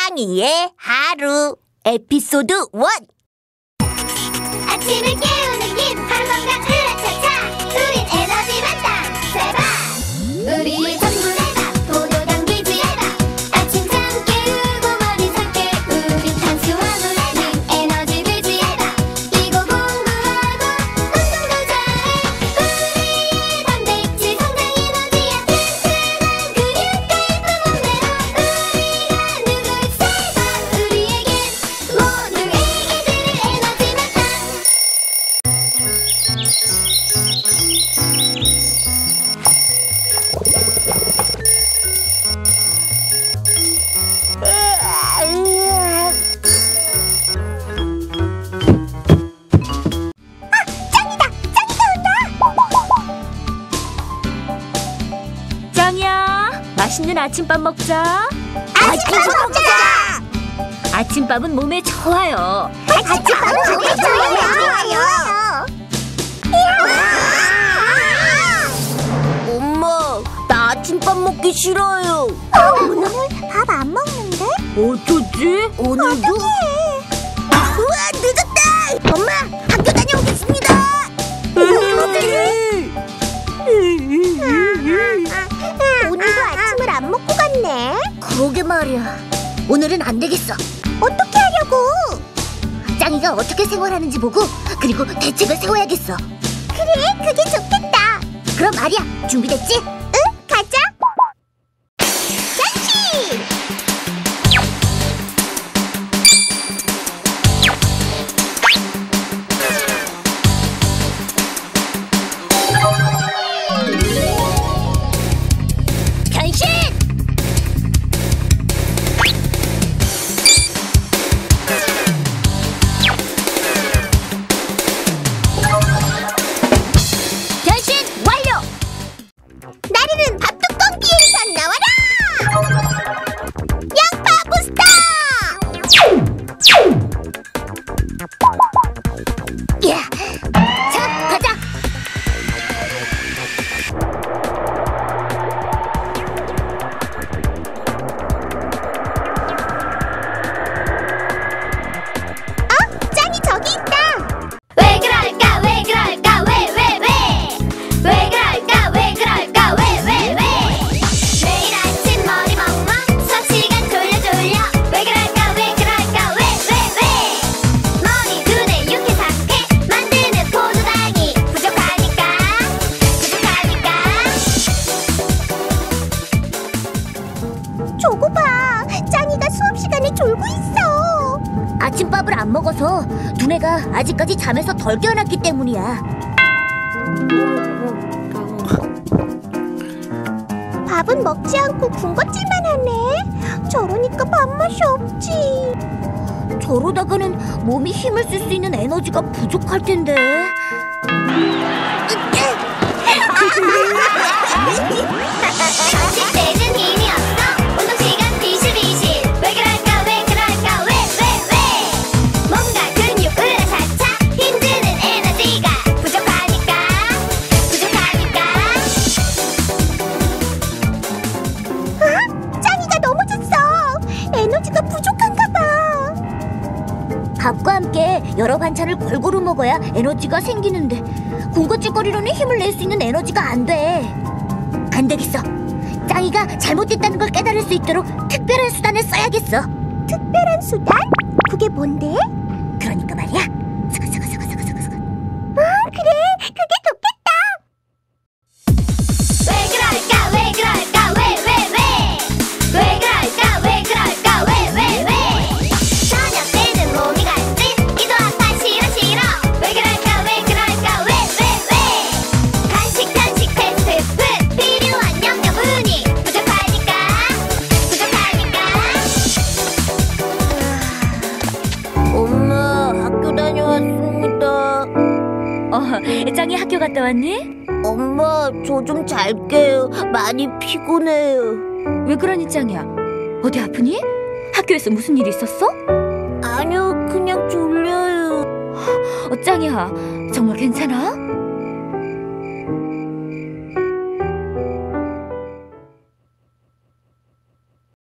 짱이의 하루 에피소드 1. 아침을 깨우는 김 하루 건강 으라차차 우린 에너지 만땅 세바 우리 전부 해봐 포도 당기지 해봐 아침 상 깨우고 머리 상 깨 우린 탄수화 물에는 에너지 되지 해봐 이거 공부하고 운동도 잘해 우리의 단백질 성장 에너지야 튼튼한 근육과 예쁜 몸매로 우리가 누굴 세봐 우리에겐 모두 애기들의 에너지 만땅 짱이야, 맛있는 아침밥 먹자. 아침밥 먹자. 아침밥은 몸에 좋아요. 아침밥은 몸에 좋아요. 엄마, 나 아침밥 먹기 싫어요. 오늘 밥 안 먹는데? 어쩌지? 오늘도? 우와, 늦었다. 엄마, 학교 다녀오겠습니다. 오늘도 아침을 안 먹고 갔네? 그러게 말이야. 오늘은 안 되겠어. 어떻게 하려고? 짱이가 어떻게 생활하는지 보고 그리고 대책을 세워야겠어. 그래, 그게 좋겠다. 그럼 말이야, 준비됐지? 응, 가자. 짠치! 변신! 변신 완료! 나르는 밥뚜껑 비행선 나와라! 양파 부스터! 야! 자, 가자! 짱이 저기 있다! 왜 그럴까 왜 그럴까 왜 그럴까 왜 그럴까 왜 매일 아침 머리 멍멍 수업 시간 졸려 왜 그럴까 왜 머리 두뇌 육회 상쾌 만드는 포도당이 부족하니까 저거 봐 짱이가 수업 시간에 졸고 있어. 아침밥을 안 먹어서 두뇌가 아직까지 잠에서 덜 깨어났기 때문이야. 밥은 먹지 않고 군것질만 하네. 저러니까 밥맛이 없지. 저러다가는 몸이 힘을 쓸 수 있는 에너지가 부족할 텐데. 아침 때는 힘이 없어. 운동 시간 비실비실. 왜 그럴까 왜 뭔가 근육 으라차차 힘드는 에너지가 부족하니까 짱이가 넘어졌어. 에너지가 부족한가 봐. 밥과 함께 여러 반찬을 골고루 먹어야 에너지가 생기는데 군것질거리로는 힘을 낼 수 있는 에너지가 안 돼. 안 되겠어. 짱이가 잘못됐다는 걸 깨달을 수 있도록 특별한 수단을 써야겠어. 특별한 수단? 그게 뭔데? 그러니까 말이야. 그래, 그게 좋겠다. 왜 그럴까 왜 그럴까 왜 저녁 때는 몸이 간지 이도 아파 싫어 왜 그럴까 왜 간식 패스트푸드 필요한 영양분이 부족하니까 엄마, 학교 다녀왔습니다. 짱이 학교 갔다 왔니? 엄마, 저 좀 잘게요. 많이 피곤해요. 왜 그러니 짱이야? 어디 아프니? 학교에서 무슨 일 있었어? 아니요, 그냥 졸려요. 짱이야, 정말 괜찮아?